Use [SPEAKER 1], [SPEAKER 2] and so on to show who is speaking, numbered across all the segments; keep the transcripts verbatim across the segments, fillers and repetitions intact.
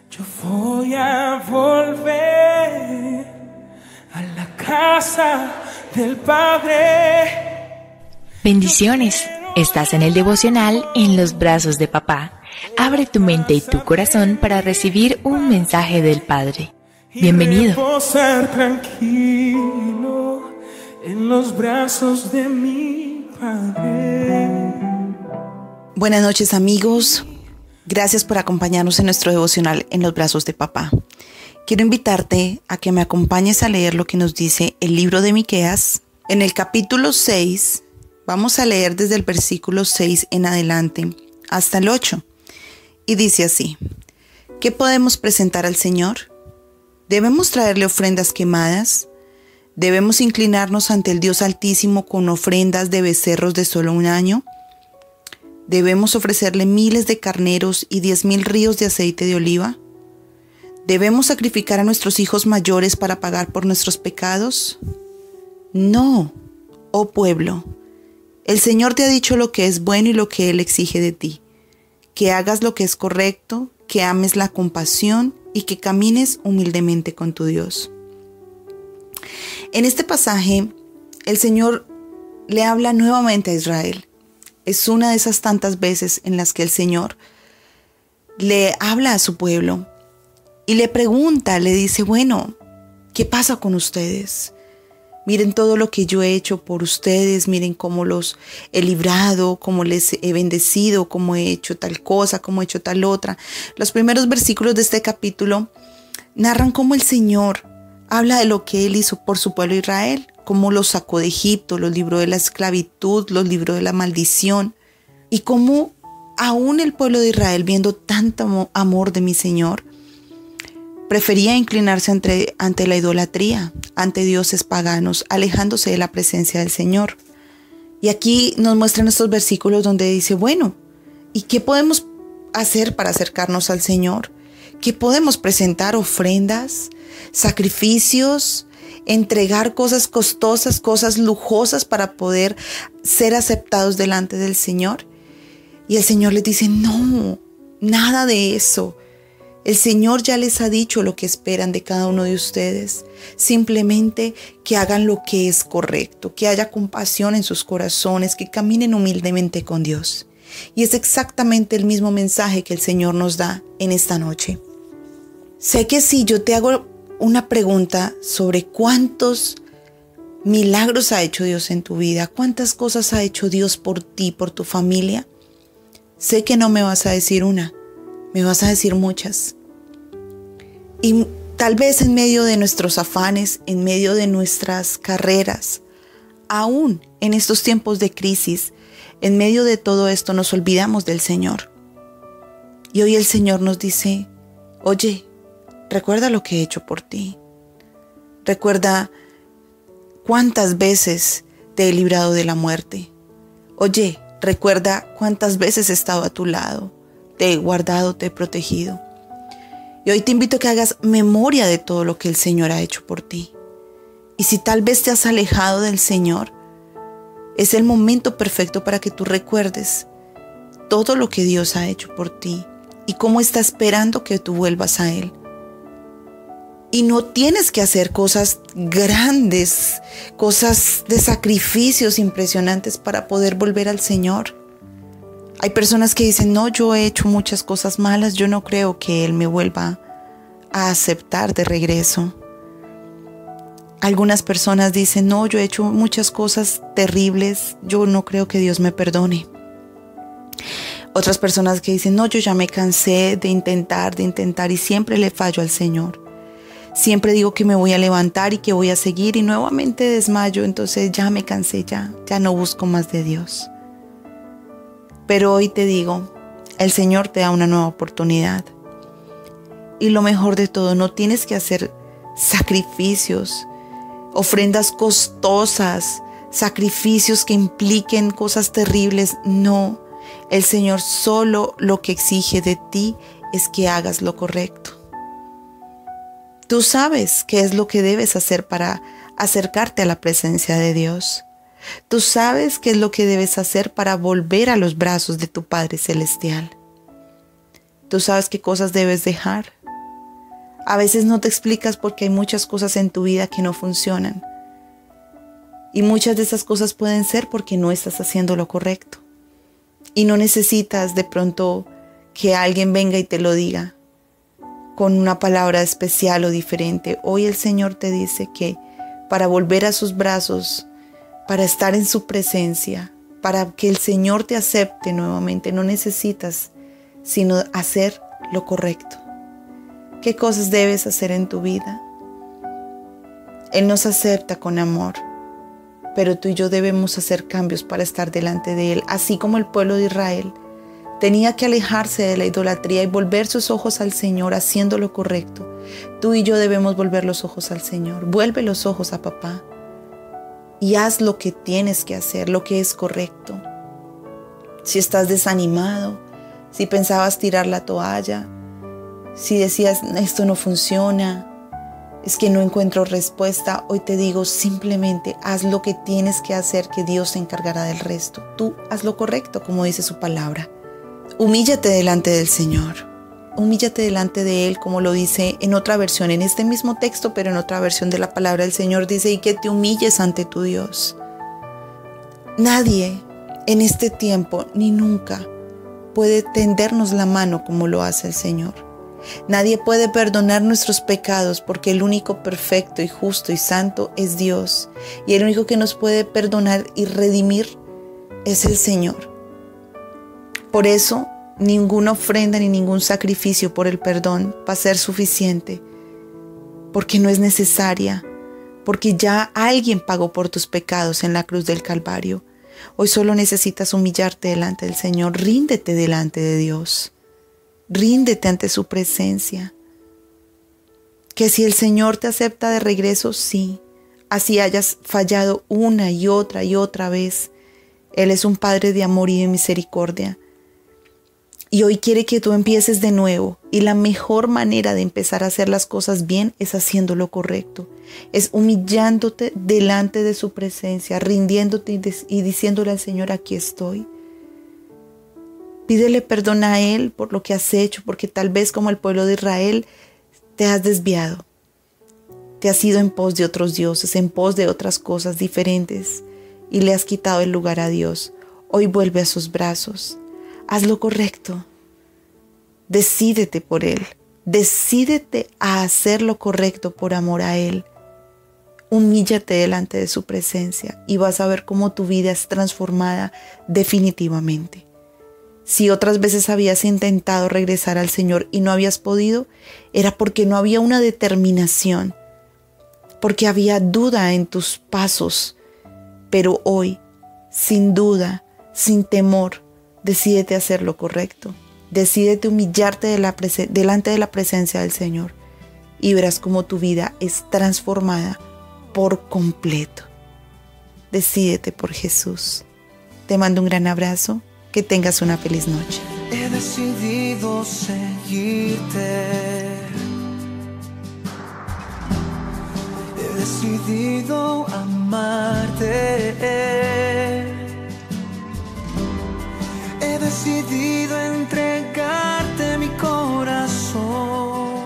[SPEAKER 1] Yo voy a volver a la casa del Padre.
[SPEAKER 2] Bendiciones. Estás en el devocional En los brazos de papá. Abre tu mente y tu corazón para recibir un mensaje del Padre. Bienvenido.
[SPEAKER 1] Y reposar tranquilo en los brazos de mi Padre.
[SPEAKER 3] Buenas noches, amigos. Gracias por acompañarnos en nuestro devocional En los brazos de papá. Quiero invitarte a que me acompañes a leer lo que nos dice el libro de Miqueas. En el capítulo seis, vamos a leer desde el versículo seis en adelante hasta el ocho. Y dice así: ¿Qué podemos presentar al Señor? ¿Debemos traerle ofrendas quemadas? ¿Debemos inclinarnos ante el Dios Altísimo con ofrendas de becerros de solo un año? ¿Debemos ofrecerle miles de carneros y diez mil ríos de aceite de oliva? ¿Debemos sacrificar a nuestros hijos mayores para pagar por nuestros pecados? No, oh pueblo. El Señor te ha dicho lo que es bueno y lo que Él exige de ti. Que hagas lo que es correcto, que ames la compasión y que camines humildemente con tu Dios. En este pasaje, el Señor le habla nuevamente a Israel. Es una de esas tantas veces en las que el Señor le habla a su pueblo y le pregunta, le dice, bueno, ¿qué pasa con ustedes? Miren todo lo que yo he hecho por ustedes, miren cómo los he librado, cómo les he bendecido, cómo he hecho tal cosa, cómo he hecho tal otra. Los primeros versículos de este capítulo narran cómo el Señor habla de lo que Él hizo por su pueblo Israel, cómo los sacó de Egipto, los libró de la esclavitud, los libró de la maldición, y cómo aún el pueblo de Israel, viendo tanto amor de mi Señor, prefería inclinarse ante, ante la idolatría, ante dioses paganos, alejándose de la presencia del Señor. Y aquí nos muestran estos versículos donde dice, bueno, ¿y qué podemos hacer para acercarnos al Señor? ¿Qué podemos presentar? ¿Ofrendas? ¿Sacrificios? ¿Entregar cosas costosas, cosas lujosas para poder ser aceptados delante del Señor? Y el Señor les dice, no, nada de eso. El Señor ya les ha dicho lo que esperan de cada uno de ustedes. Simplemente que hagan lo que es correcto, que haya compasión en sus corazones, que caminen humildemente con Dios. Y es exactamente el mismo mensaje que el Señor nos da en esta noche. Sé que si yo te hago una pregunta sobre cuántos milagros ha hecho Dios en tu vida, cuántas cosas ha hecho Dios por ti, por tu familia, sé que no me vas a decir una, me vas a decir muchas. Y tal vez en medio de nuestros afanes, en medio de nuestras carreras, aún en estos tiempos de crisis, en medio de todo esto nos olvidamos del Señor. Y hoy el Señor nos dice, oye, recuerda lo que he hecho por ti. Recuerda cuántas veces te he librado de la muerte. Oye, recuerda cuántas veces he estado a tu lado. Te he guardado, te he protegido. Y hoy te invito a que hagas memoria de todo lo que el Señor ha hecho por ti. Y si tal vez te has alejado del Señor, es el momento perfecto para que tú recuerdes todo lo que Dios ha hecho por ti y cómo está esperando que tú vuelvas a Él. Y no tienes que hacer cosas grandes, cosas de sacrificios impresionantes para poder volver al Señor. Hay personas que dicen, no, yo he hecho muchas cosas malas, yo no creo que Él me vuelva a aceptar de regreso. Algunas personas dicen, no, yo he hecho muchas cosas terribles, yo no creo que Dios me perdone. Otras personas que dicen, no, yo ya me cansé de intentar, de intentar y siempre le fallo al Señor. Siempre digo que me voy a levantar y que voy a seguir y nuevamente desmayo, entonces ya me cansé, ya, ya no busco más de Dios. Pero hoy te digo, el Señor te da una nueva oportunidad. Y lo mejor de todo, no tienes que hacer sacrificios, ofrendas costosas, sacrificios que impliquen cosas terribles. No, el Señor solo lo que exige de ti es que hagas lo correcto. Tú sabes qué es lo que debes hacer para acercarte a la presencia de Dios. Tú sabes qué es lo que debes hacer para volver a los brazos de tu Padre Celestial. Tú sabes qué cosas debes dejar. A veces no te explicas porque hay muchas cosas en tu vida que no funcionan. Y muchas de esas cosas pueden ser porque no estás haciendo lo correcto. Y no necesitas de pronto que alguien venga y te lo diga con una palabra especial o diferente. Hoy el Señor te dice que para volver a sus brazos, para estar en su presencia, para que el Señor te acepte nuevamente, no necesitas sino hacer lo correcto. ¿Qué cosas debes hacer en tu vida? Él nos acepta con amor, pero tú y yo debemos hacer cambios para estar delante de Él, así como el pueblo de Israel tenía que alejarse de la idolatría y volver sus ojos al Señor haciendo lo correcto. Tú y yo debemos volver los ojos al Señor. Vuelve los ojos a papá y haz lo que tienes que hacer, lo que es correcto. Si estás desanimado, si pensabas tirar la toalla, si decías esto no funciona, es que no encuentro respuesta, hoy te digo simplemente haz lo que tienes que hacer, que Dios se encargará del resto. Tú haz lo correcto, como dice su palabra. Humíllate delante del Señor, humíllate delante de Él, como lo dice en otra versión, en este mismo texto, pero en otra versión de la palabra del Señor dice, y que te humilles ante tu Dios. Nadie en este tiempo, ni nunca, puede tendernos la mano como lo hace el Señor. Nadie puede perdonar nuestros pecados porque el único perfecto y justo y santo es Dios. Y el único que nos puede perdonar y redimir es el Señor. Por eso, ninguna ofrenda ni ningún sacrificio por el perdón va a ser suficiente, porque no es necesaria, porque ya alguien pagó por tus pecados en la cruz del Calvario. Hoy solo necesitas humillarte delante del Señor, ríndete delante de Dios, ríndete ante su presencia. Que si el Señor te acepta de regreso, sí, así hayas fallado una y otra y otra vez, Él es un Padre de amor y de misericordia. Y hoy quiere que tú empieces de nuevo. Y la mejor manera de empezar a hacer las cosas bien es haciendo lo correcto. Es humillándote delante de su presencia, rindiéndote y, y diciéndole al Señor, aquí estoy. Pídele perdón a Él por lo que has hecho, porque tal vez como el pueblo de Israel te has desviado. Te has ido en pos de otros dioses, en pos de otras cosas diferentes y le has quitado el lugar a Dios. Hoy vuelve a sus brazos. Haz lo correcto. Decídete por Él. Decídete a hacer lo correcto por amor a Él. Humíllate delante de su presencia y vas a ver cómo tu vida es transformada definitivamente. Si otras veces habías intentado regresar al Señor y no habías podido, era porque no había una determinación, porque había duda en tus pasos. Pero hoy, sin duda, sin temor, decídete hacer lo correcto. Decídete humillarte de la prese- delante de la presencia del Señor y verás cómo tu vida es transformada por completo. Decídete por Jesús. Te mando un gran abrazo. Que tengas una feliz noche.
[SPEAKER 4] He decidido seguirte. He decidido amarte. He decidido entregarte mi corazón.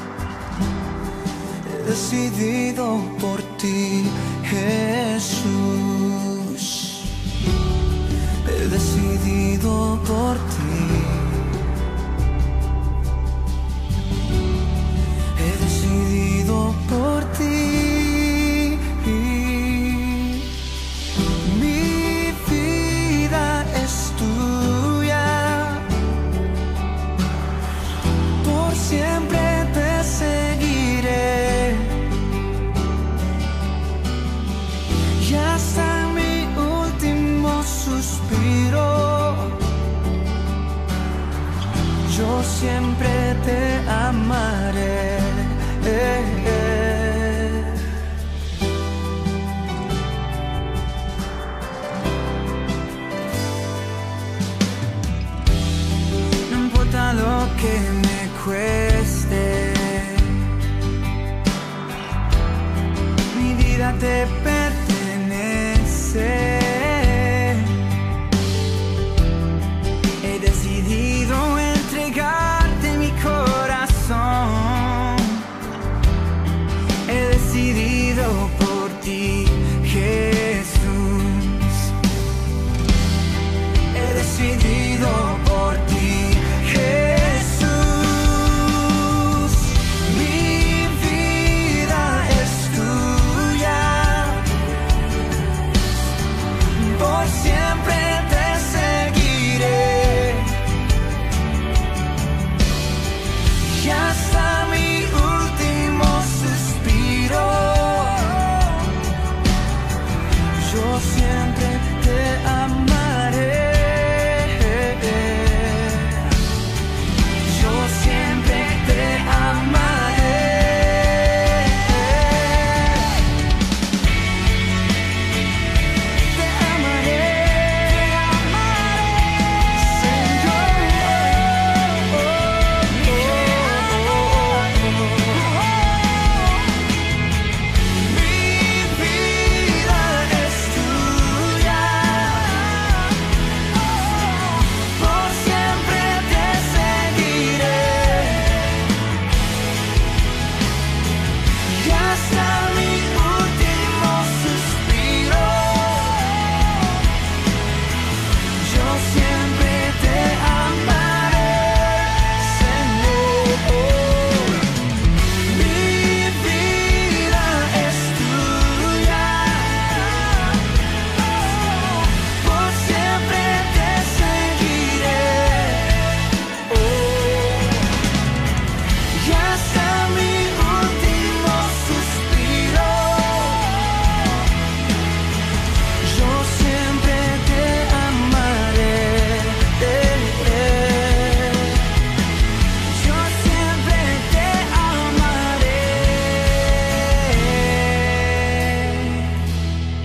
[SPEAKER 4] He decidido por ti, Jesús. He decidido por ti. He decidido por ti. Mi vida es tuya. Por siempre te seguiré. Y hasta mi último suspiro, yo siempre te amaré. Eh, eh. No importa lo que me cueste, mi vida te pertenece. He decidido entregarte mi corazón.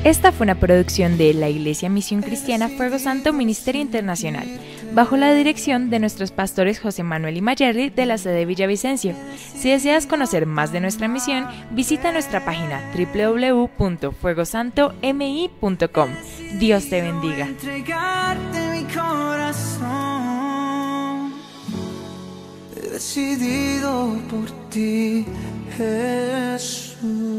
[SPEAKER 2] Esta fue una producción de la Iglesia Misión Cristiana Fuego Santo Ministerio Internacional, bajo la dirección de nuestros pastores José Manuel y Mayerly de la sede Villavicencio. Si deseas conocer más de nuestra misión, visita nuestra página doble u doble u doble u punto fuego santo m i punto com. Dios te bendiga.
[SPEAKER 4] Entregarte mi corazón, he decidido por ti, Jesús.